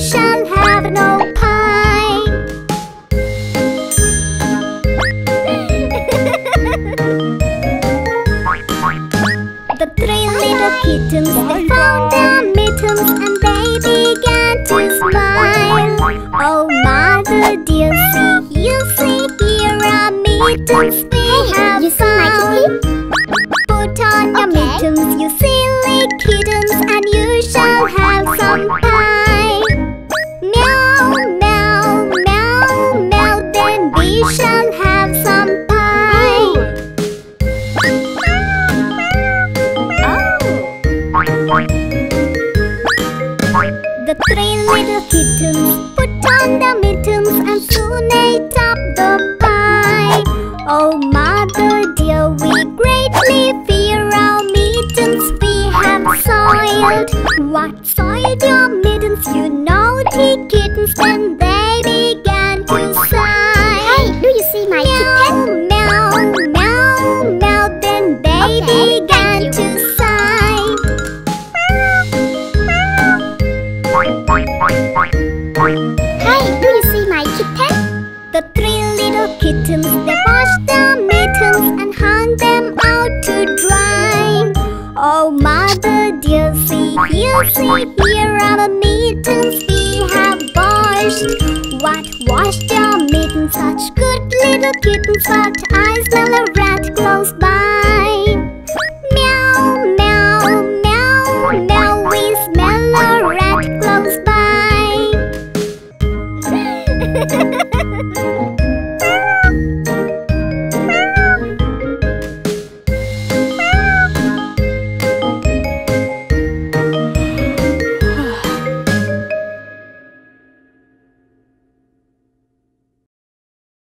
shall have no pie. The three little kittens, they found their mittens and they began to smile. Oh mother dear, see here are mittens we have found. Put on your mittens, you silly kittens, and you shall have some pie. Meow, meow, meow, meow, then we shall have some pie. The three little kittens put on their mittens and soon ate up the pie. Oh mother dear, we greatly fear our mittens we have soiled. What soiled your mittens, you naughty kittens? Then they began to sigh. Hey, do you see my kitten? Meow, meow, meow, then they began to sigh. Hey, do you see my kitten? The three little kittens, they washed their mittens and hung them out to dry. Oh mother dear, see here are the mittens we have washed. What washed your mittens? Such good little kittens, but I smell a rat close by.